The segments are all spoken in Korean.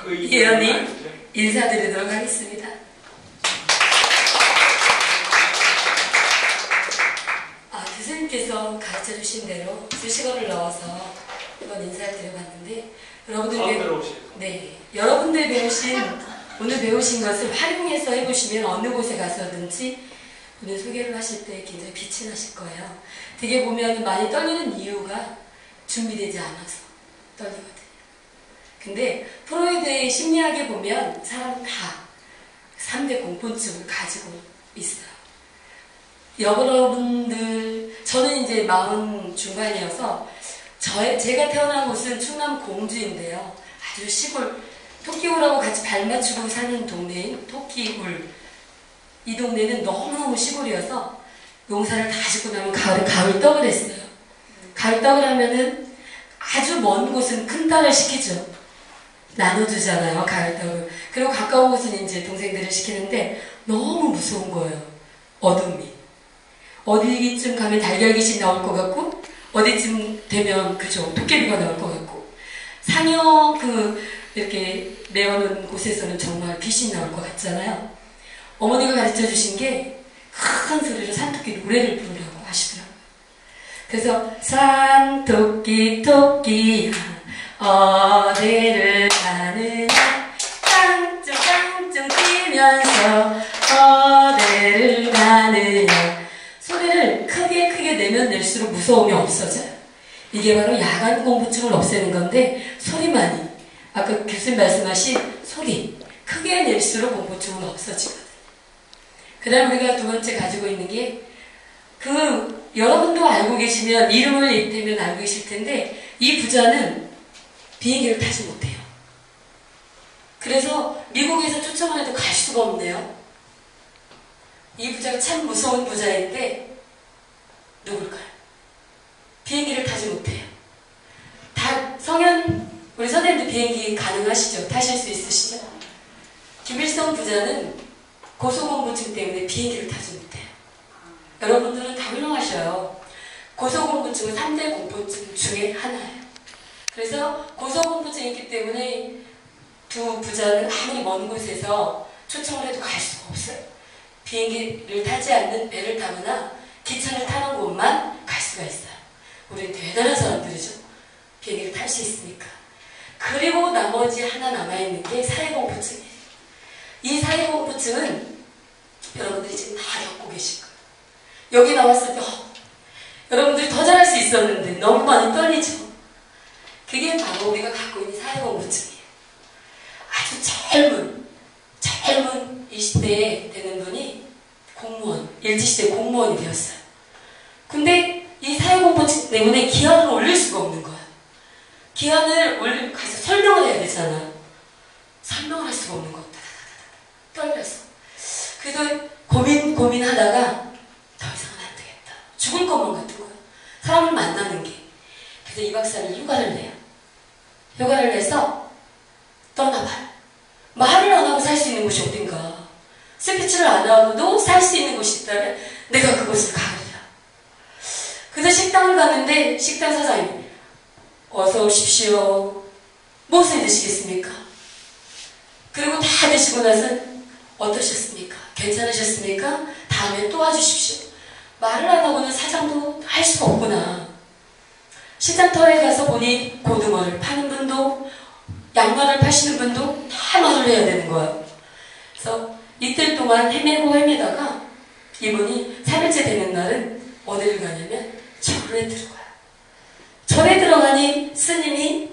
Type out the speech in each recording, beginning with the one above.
예언이 인사드리도록 하겠습니다. 교수님께서 가르쳐 주신 대로 수식어를 넣어서 한번 인사를 드려봤는데, 여러분들 오늘 배우신 것을 활용해서 해보시면 어느 곳에 가서든지 오늘 소개를 하실 때 굉장히 빛이 나실 거예요. 되게 보면 많이 떨리는 이유가 준비되지 않아서 떨리거든요. 근데 프로이드의 심리학에 보면 사람은 다 3대 공포증을 가지고 있어요. 여러분들, 저는 이제 40 중반이어서 제가 태어난 곳은 충남 공주인데요. 아주 시골, 토끼울하고 같이 발 맞추고 사는 동네인 토끼울. 이 동네는 너무너무 시골이어서 농사를 다 짓고 나면 가을 떡을 했어요. 가을 떡을 하면은 아주 먼 곳은 큰 딸을 시키죠. 나눠주잖아요, 가을 떡을. 그리고 가까운 곳은 이제 동생들을 시키는데 너무 무서운 거예요, 어둠이. 어디쯤 가면 달걀 귀신 나올 것 같고, 어디쯤 되면 그죠, 도깨비가 나올 것 같고, 상여 이렇게 메어놓은 곳에서는 정말 귀신 나올 것 같잖아요. 어머니가 가르쳐 주신 게 큰 소리로 산토끼 노래를 부르라고 하시더라고요. 그래서 산토끼 토끼야 어디를 가느냐, 깡충깡충 뛰면서 어디를 가느냐. 소리를 크게 내면 낼수록 무서움이 없어져요. 이게 바로 야간 공포증을 없애는 건데, 소리만이, 아까 교수님 말씀하신 소리, 크게 낼수록 공포증은 없어지거든요. 그 다음 우리가 두 번째 가지고 있는 게, 여러분도 알고 계시면, 이름을 이르면 알고 계실 텐데, 이 부자는 비행기를 타지 못해요. 그래서 미국에서 초청을 해도 갈 수가 없네요. 이 부자가 참 무서운 부자인데, 누굴까요? 비행기를 타지 못해요. 우리 선생님도 비행기 가능하시죠? 타실 수 있으시죠? 김일성 부자는 고소공포증 때문에 비행기를 타지 못해요. 여러분들은 다 훌륭하셔요. 고소공포증은 3대 공포증 중에 하나예요. 그래서 고소공포증이 있기 때문에 두 부자는 아무리 먼 곳에서 초청을 해도 갈 수가 없어요. 비행기를 타지 않는 배를 타거나 기차를 타는 곳만 갈 수가 있어요. 우리는 대단한 사람들이죠. 비행기를 탈 수 있으니까. 그리고 나머지 하나 남아있는 게 사회공포증이에요. 이 사회공포증은 여러분들이 지금 다 겪고 계실 거예요. 여기 나왔을 때 여러분들이 더 잘할 수 있었는데 너무 많이 떨리죠. 그게 바로 우리가 갖고 있는 사회공포증이에요. 아주 젊은 20대에 되는 분이 일제시대 공무원이 되었어요. 근데 이 사회공포증 때문에 기한을 올릴 수가 없는 거야. 기한을 가서 설명을 해야 되잖아. 설명을 할 수가 없는 거. 떨렸어. 그래서 고민하다가 더 이상은 안 되겠다. 죽을 것만 같은 거야. 사람을 만나는 게. 그래서 이 박사는 휴가를 내요. 휴가를 내서 떠나봐요. 말을 안 하고 살 수 있는 곳이 어딘가. 스피치를 안 하고도 살 수 있는 곳이 있다면 내가 그곳을 가리라. 그래서 식당을 갔는데 식당 사장님이 어서 오십시오. 무엇을 드시겠습니까? 그리고 다 드시고 나서 어떠셨습니까? 괜찮으셨습니까? 다음에 또 와주십시오. 말을 안 하고는 사장도 할 수가 없구나. 시장터에 가서 보니 고등어를 파는 분도 양말을 파시는 분도 다 말을 해야 되는 거야. 그래서 이틀 동안 헤매다가 이분이 3일째 되는 날은 어디를 가냐면 절에 들어가요. 절에 들어가니 스님이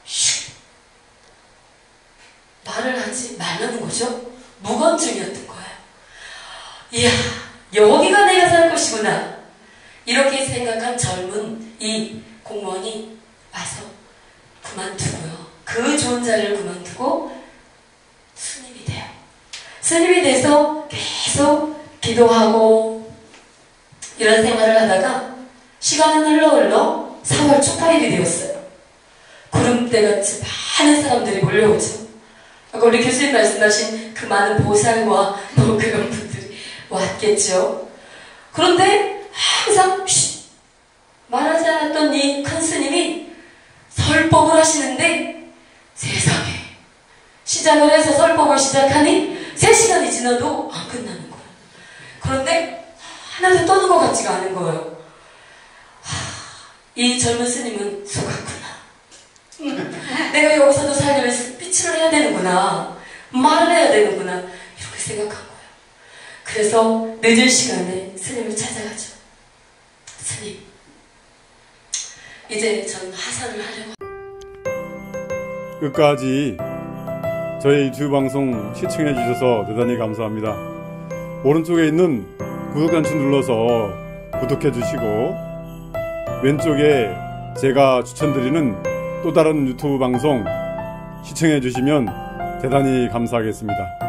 말을 하지 말라는 거죠. 무건증이었던 거예요. 이야, 여기가 내가 살 곳이구나. 이렇게 생각한 젊은 이 공무원이 와서 그만두고요. 그 좋은 자리를 그만두고 스님이 돼요. 스님이 돼서 계속 기도하고 이런 생활을 하다가 시간은 흘러 4월 초파일이 되었어요. 구름대같이 많은 사람들이 몰려오죠. 아까 우리 교수님 말씀하신 그 많은 보살과 그런 분들이 왔겠죠. 그런데 항상 말하지 않았던 이 큰 스님이 설법을 하시는데 세상에 시작을 해서 설법을 시작하니 3시간이 지나도 안 끝나는 거예요. 그런데 하나도 떠는 것 같지가 않은 거예요. 이 젊은 스님은 속았구나. 내가 여기서도 살려면 스피치를 해야 되는구나. 말을 해야 되는구나. 이렇게 생각한 거예요. 그래서 늦은 시간에 스님을 찾아가죠. 스님, 이제 전 하산을 하려고. 끝까지 저희 유튜브 방송 시청해 주셔서 대단히 감사합니다. 오른쪽에 있는 구독 단추 눌러서 구독해 주시고, 왼쪽에 제가 추천드리는 또 다른 유튜브 방송 시청해 주시면 대단히 감사하겠습니다.